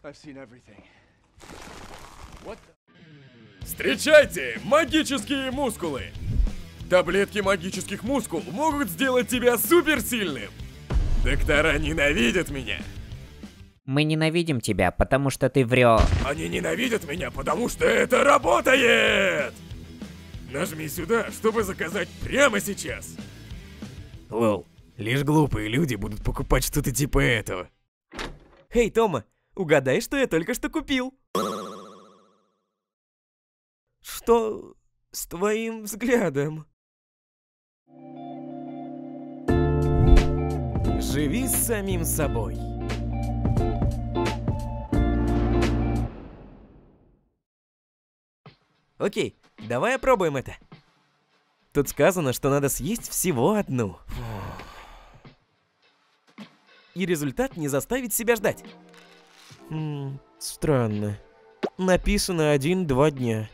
Встречайте, магические мускулы! Таблетки магических мускул могут сделать тебя суперсильным! Доктора ненавидят меня! Мы ненавидим тебя, потому что ты врешь. Они ненавидят меня, потому что это работает! Нажми сюда, чтобы заказать прямо сейчас! Лол, лишь глупые люди будут покупать что-то типа этого. Эй, Тома, угадай, что я только что купил? Что с твоим взглядом? Живи с самим собой. Окей, давай опробуем это. Тут сказано, что надо съесть всего одну. И результат не заставит себя ждать. Странно. Написано 1-2 дня.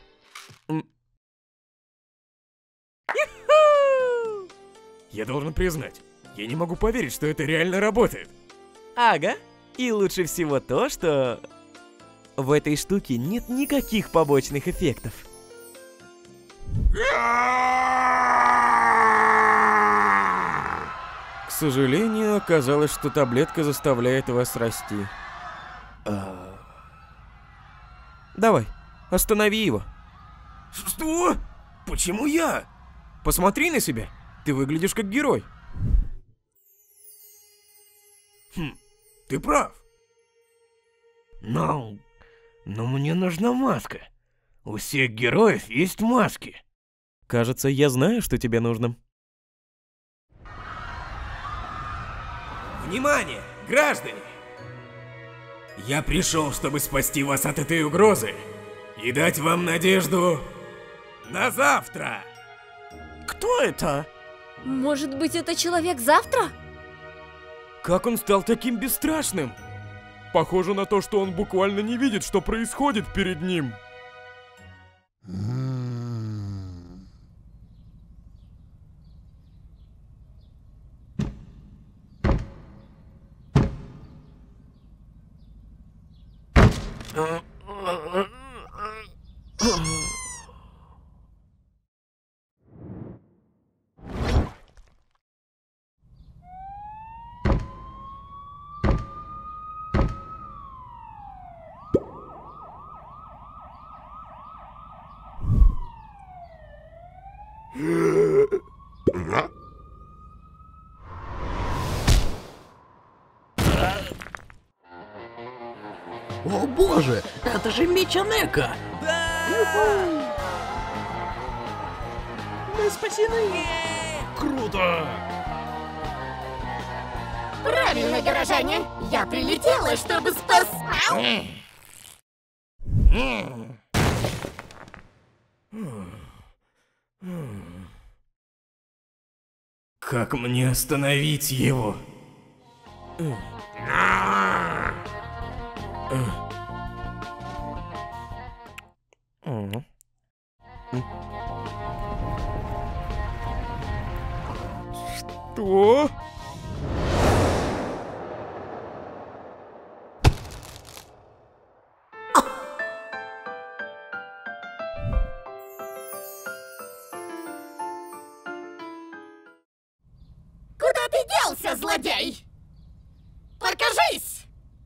Я должен признать, я не могу поверить, что это реально работает. Ага. И лучше всего то, что в этой штуке нет никаких побочных эффектов. К сожалению, оказалось, что таблетка заставляет вас расти. Давай, останови его. Что? Почему я? Посмотри на себя. Ты выглядишь как герой. Ты прав. Но мне нужна маска. У всех героев есть маски. Кажется, я знаю, что тебе нужно. Внимание, граждане! Я пришел, чтобы спасти вас от этой угрозы и дать вам надежду на завтра. Кто это? Может быть, это человек завтра? Как он стал таким бесстрашным? Похоже на то, что он буквально не видит, что происходит перед ним. О боже, это же Мичанека! Мы спасены! Круто! Правильно, горожане! Я прилетела, чтобы спас... Как мне остановить его? Что? Куда ты делся, злодей? Покажись!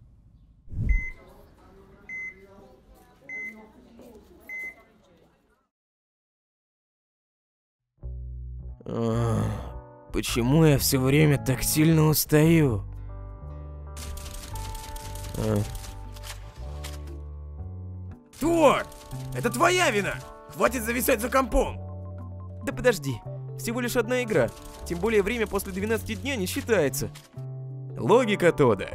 Почему я все время так сильно устаю? Тор! Это твоя вина! Хватит зависать за компом! Да подожди, всего лишь одна игра. Тем более время после 12 дня не считается. Логика Тода.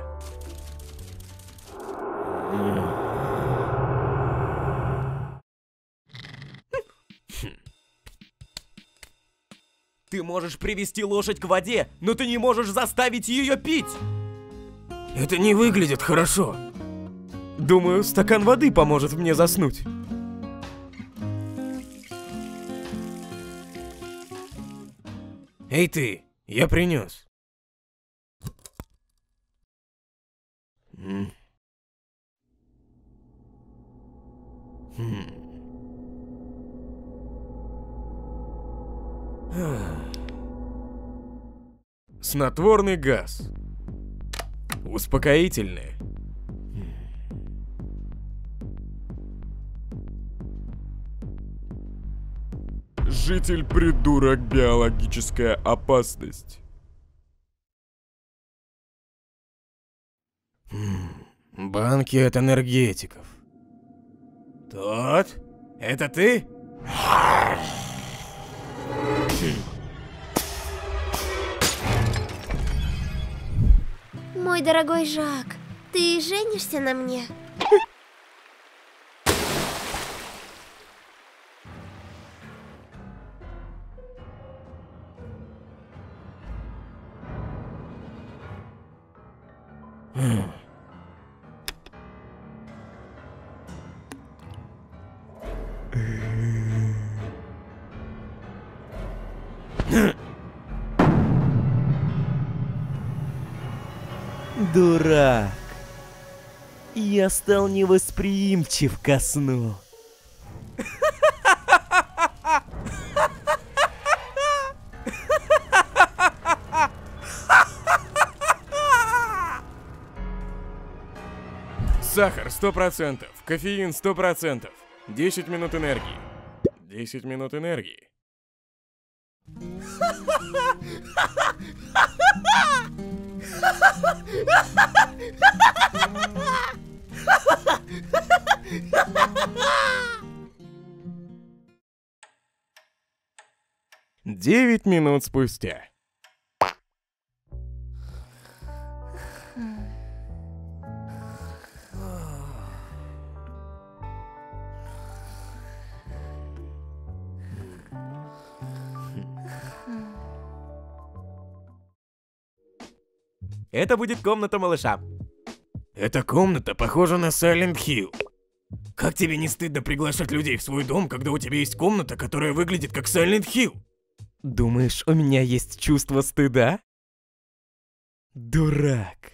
Ты можешь привести лошадь к воде, но ты не можешь заставить ее пить. Это не выглядит хорошо. Думаю, стакан воды поможет мне заснуть. Эй ты, я принес. Снотворный газ. Успокоительное. Житель-придурок, биологическая опасность. Банки от энергетиков. Тот? Это ты? Мой дорогой Жак, ты женишься на мне? Дурак. Я стал невосприимчив ко сну. Сахар 100%, кофеин 100%. 10 минут энергии. 10 минут энергии. Девять минут спустя. Это будет комната малыша. Эта комната похожа на Silent Hill. Как тебе не стыдно приглашать людей в свой дом, когда у тебя есть комната, которая выглядит как Silent Hill? Думаешь, у меня есть чувство стыда? Дурак.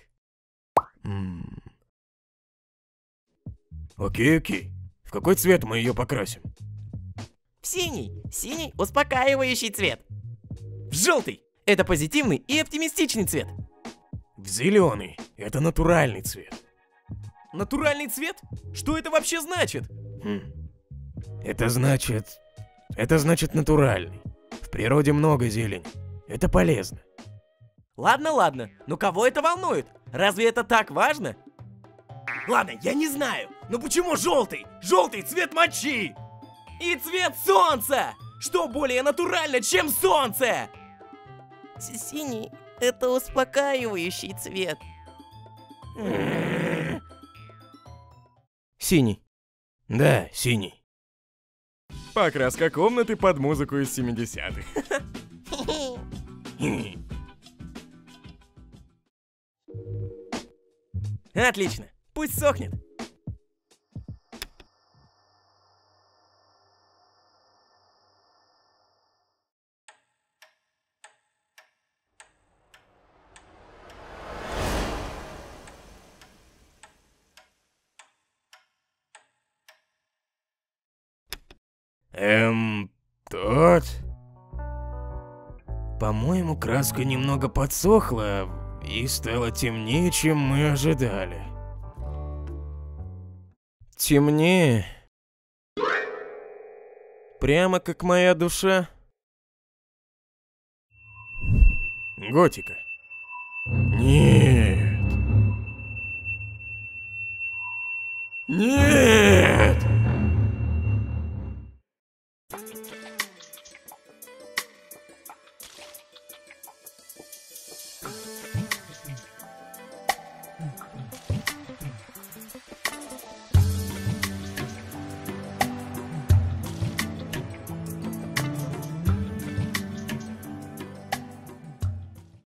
Окей. В какой цвет мы ее покрасим? В синий. Синий – успокаивающий цвет. В желтый – это позитивный и оптимистичный цвет. В зеленый. Это натуральный цвет. Натуральный цвет? Что это вообще значит? Это значит натуральный. В природе много зелени. Это полезно. Ладно, но кого это волнует? Разве это так важно? Ладно, я не знаю. Но почему желтый? Желтый цвет мочи! И цвет солнца! Что более натурально, чем солнце? Синий – это успокаивающий цвет. Синий. Да, синий. Покраска комнаты под музыку из 70-х. Отлично, пусть сохнет. Тот? По-моему, краска немного подсохла и стала темнее, чем мы ожидали. Темнее? Прямо как моя душа? Готика. Нет. Нет!